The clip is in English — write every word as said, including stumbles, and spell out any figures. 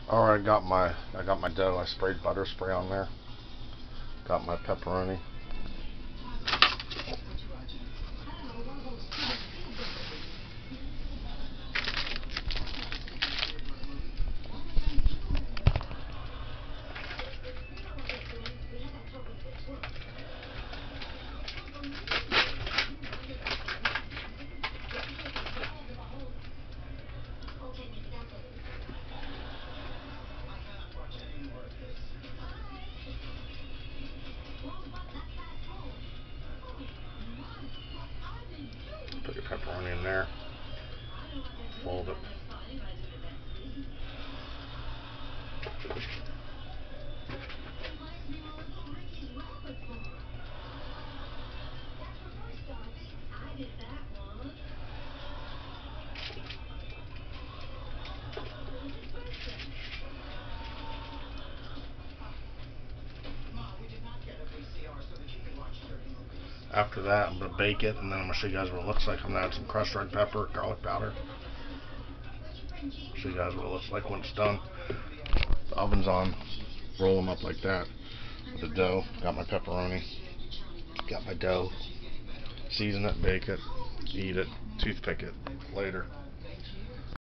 Alright, I got my I got my dough. I sprayed butter spray on there. Got my pepperoni. Put your pepperoni in there. Fold it. After that, I'm going to bake it, and then I'm going to show you guys what it looks like. I'm going to add some crushed red pepper, garlic powder. Show you guys what it looks like when it's done. The oven's on. Roll them up like that. With the dough. Got my pepperoni. Got my dough. Season it, bake it, eat it, toothpick it. Later.